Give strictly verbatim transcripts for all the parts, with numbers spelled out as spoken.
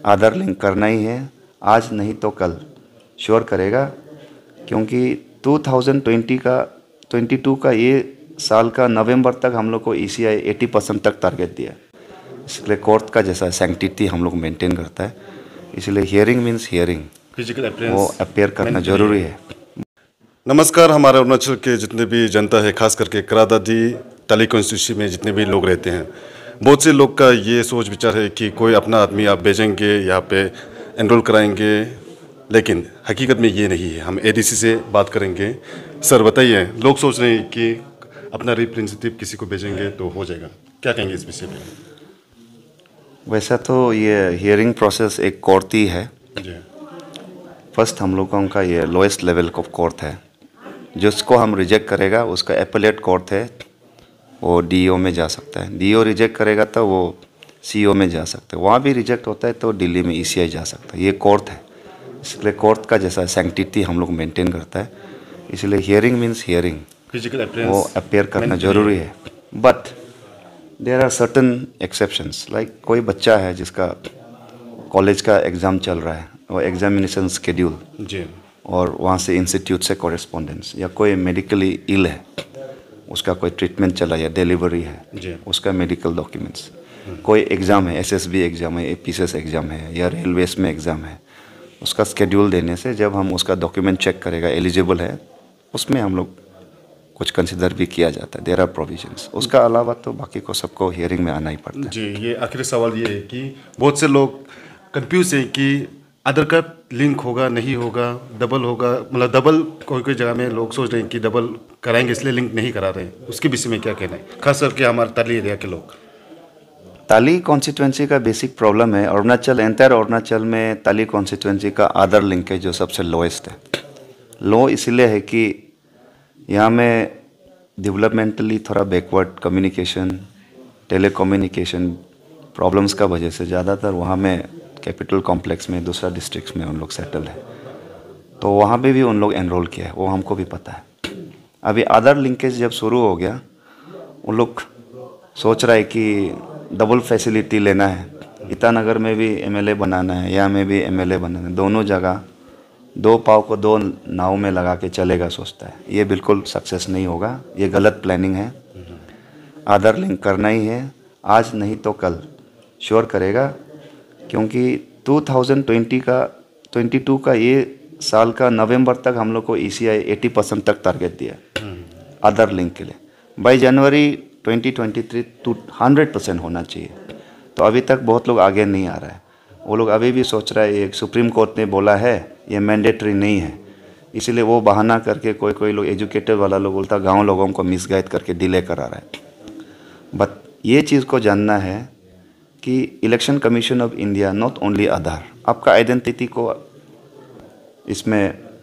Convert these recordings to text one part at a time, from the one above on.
आधार link करना ही है, आज नहीं तो कल श्योर करेगा, क्योंकि दो हज़ार बीस का बाईस का ये साल का नवंबर तक हम लोग को ईसीआई अस्सी परसेंट तक टारगेट दिया। इसलिए कोर्ट का जैसा सैंक्टिटी हम लोग मेंटेन करता है, इसलिए हियरिंग मीन्स हियरिंग, फिजिकल वो अपेयर करना जरूरी है। नमस्कार, हमारे अरुणाचल के जितने भी जनता है, खास करके क्रा दादी ताली कॉन्स्टिट्यूंसी में जितने भी लोग रहते हैं, बहुत से लोग का ये सोच विचार है कि कोई अपना आदमी आप भेजेंगे, यहाँ पे एनरोल कराएंगे, लेकिन हकीकत में ये नहीं है। हम एडीसी से बात करेंगे। सर बताइए, लोग सोच रहे हैं कि अपना रिप्रेजेंटेटिव किसी को भेजेंगे तो हो जाएगा, क्या कहेंगे इस विषय में? वैसा तो ये हियरिंग प्रोसेस एक कोर्ट ही है। जी। फर्स्ट हम लोगों का ये लोएस्ट लेवल का कोर्ट है, जिसको हम रिजेक्ट करेगा उसका एपेलेट कोर्ट है, वो डीओ में जा सकता है। डीओ रिजेक्ट करेगा तो वो सीओ में जा सकता है। वहाँ भी रिजेक्ट होता है तो दिल्ली में ईसीआई जा सकता है। ये कोर्ट है, इसलिए कोर्ट का जैसा सैंक्टिटी हम लोग मेंटेन करता है, इसलिए हियरिंग मीन्स हियरिंग, फिजिकल वो अपेयर करना जरूरी है। But there are certain exceptions, like कोई बच्चा है जिसका कॉलेज का एग्ज़ाम चल रहा है, वो एग्जामिनेशन शेड्यूल जी, और वहाँ से इंस्टीट्यूट से कॉरेस्पॉन्डेंस, या कोई मेडिकली इल है, उसका कोई ट्रीटमेंट चला या डिलीवरी है, जी। उसका मेडिकल डॉक्यूमेंट्स, कोई एग्ज़ाम है, एसएसबी एग्ज़ाम है, एपीसीएस एग्ज़ाम है, या रेलवेज में एग्ज़ाम है, उसका स्केड्यूल देने से जब हम उसका डॉक्यूमेंट चेक करेगा एलिजिबल है, उसमें हम लोग कुछ कंसिडर भी किया जाता है। There are provisions. उसका अलावा तो बाकी को सबको हियरिंग में आना ही पड़ता है। जी, ये आखिरी सवाल ये है कि बहुत से लोग कंफ्यूज हैं कि आधार कार्ड लिंक होगा नहीं होगा, डबल होगा, मतलब डबल कोई कोई जगह में लोग सोच रहे हैं कि डबल कराएंगे इसलिए लिंक नहीं करा रहे हैं। उसके विषय में क्या कहना है, खास करके हमारे ताली एरिया के लोग? ताली कॉन्स्टिट्यूंसी का बेसिक प्रॉब्लम है, अरुणाचल एंटायर अरुणाचल में ताली कॉन्स्टिट्यूंसी का आधार लिंकेज जो सबसे लोएस्ट है। लो इसलिए है कि यहाँ में डेवलपमेंटली थोड़ा backward communication, telecommunication problems का वजह से ज़्यादातर वहाँ में कैपिटल कॉम्प्लेक्स में, दूसरा डिस्ट्रिक्ट्स में उन लोग सेटल है, तो वहाँ पे भी उन लोग एनरोल किया है, वो हमको भी पता है। अभी आधार लिंकेज जब शुरू हो गया, उन लोग सोच रहा है कि डबल फैसिलिटी लेना है, ईटानगर में भी एमएलए बनाना है, यहाँ में भी एमएलए बनाना है, दोनों जगह दो पाव को दो नाव में लगा के चलेगा सोचता है। ये बिल्कुल सक्सेस नहीं होगा, ये गलत प्लानिंग है। आधार लिंक करना ही है, आज नहीं तो कल श्योर करेगा, क्योंकि दो हज़ार बीस का बाईस का ये साल का नवंबर तक हम लोग को ईसीआई अस्सी परसेंट तक टारगेट दिया आधार लिंक के लिए। बाई जनवरी दो हज़ार तेईस टू हंड्रेड परसेंट होना चाहिए, तो अभी तक बहुत लोग आगे नहीं आ रहा है। वो लोग अभी भी सोच रहा है ये सुप्रीम कोर्ट ने बोला है, ये मैंडेटरी नहीं है, इसीलिए वो बहाना करके कोई कोई लोग एजुकेटेड वाला लोग उल्टा गांव लोगों को मिसगाइड करके डिले करा रहा है। बट ये चीज़ को जानना है कि Election Commission of India not only Aadhaar, आपका आइडेंटिटी को इसमें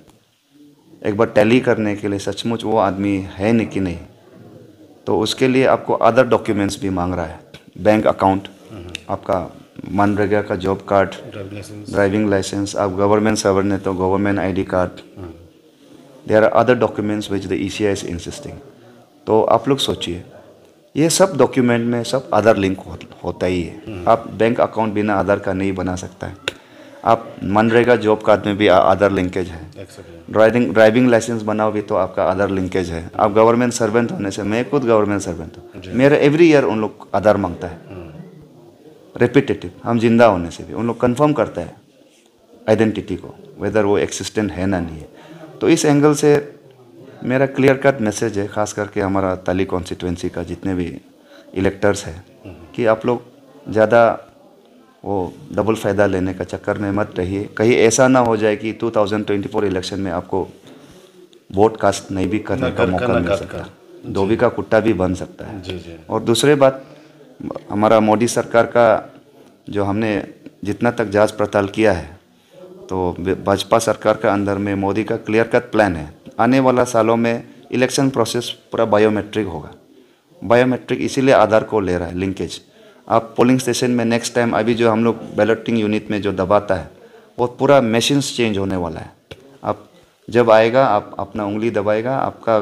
एक बार टैली करने के लिए सचमुच वो आदमी है नहीं कि नहीं, तो उसके लिए आपको अदर डॉक्यूमेंट्स भी मांग रहा है। बैंक अकाउंट, आपका मनरेगा का जॉब कार्ड, ड्राइविंग लाइसेंस, आप गवर्नमेंट सर्वेंट है तो government ID card, there are other documents which the ECI is insisting. तो आप लोग सोचिए, ये सब डॉक्यूमेंट में सब आधार लिंक हो, होता ही है। आप बैंक अकाउंट बिना आधार का नहीं बना सकता है, आप मनरेगा जॉब कार्ड में भी आधार लिंकेज है, ड्राइविंग ड्राइविंग लाइसेंस बनाओ भी तो आपका आधार लिंकेज है। आप गवर्नमेंट सर्वेंट होने से, मैं खुद गवर्नमेंट सर्वेंट हूँ, मेरा एवरी ईयर उन लोग आधार मांगता है, रिपीटेटिव। हम जिंदा होने से भी उन लोग कंफर्म करता है आइडेंटिटी को, वेदर वो एक्सिस्टेंट है ना नहीं है। तो इस एंगल से मेरा क्लियर कट मैसेज है, खास करके हमारा ताली कॉन्स्टिट्यूंसी का जितने भी इलेक्टर्स हैं, कि आप लोग ज़्यादा वो डबल फ़ायदा लेने का चक्कर में मत रहिए। कहीं ऐसा ना हो जाए कि दो हज़ार चौबीस इलेक्शन में आपको वोट कास्ट नहीं भी करने का मौका मिल सकता, धोबी का कुत्ता भी बन सकता है। जी जी। और दूसरी बात, हमारा मोदी सरकार का जो हमने जितना तक जांच पड़ताल किया है, तो भाजपा सरकार का अंदर में मोदी का क्लियर कट प्लान है, आने वाला सालों में इलेक्शन प्रोसेस पूरा बायोमेट्रिक होगा। बायोमेट्रिक इसीलिए आधार को ले रहा है लिंकेज। आप पोलिंग स्टेशन में नेक्स्ट टाइम अभी जो हम लोग बैलेटिंग यूनिट में जो दबाता है, वो पूरा मशीन्स चेंज होने वाला है। आप जब आएगा, आप अपना उंगली दबाएगा, आपका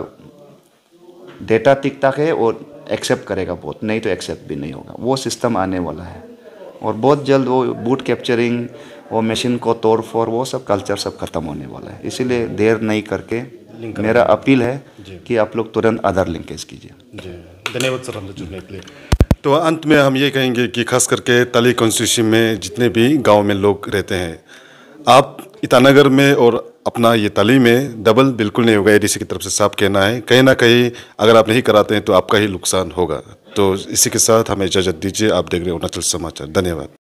डेटा टिक टाक है और एक्सेप्ट करेगा वोट, नहीं तो एक्सेप्ट भी नहीं होगा। वो सिस्टम आने वाला है और बहुत जल्द वो बूट कैप्चरिंग, वो मशीन को तोड़ फोड़, वो सब कल्चर सब खत्म होने वाला है। इसीलिए देर नहीं करके मेरा अपील है कि आप लोग तुरंत आधार लिंकेज कीजिए। जी, धन्यवाद सर हमसे जुड़ने के लिए। तो अंत में हम ये कहेंगे कि खास करके ताली कॉन्स्टिट्यूंसी में जितने भी गांव में लोग रहते हैं, आप ईटानगर में और अपना ये ताली में डबल बिल्कुल नहीं होगा, एडीसी की तरफ से साफ कहना है। कहीं ना कहीं अगर आप नहीं कराते हैं तो आपका ही नुकसान होगा। तो इसी के साथ हमें इजाज़त दीजिए। आप देख रहे हैं अरुणाचल समाचार। धन्यवाद।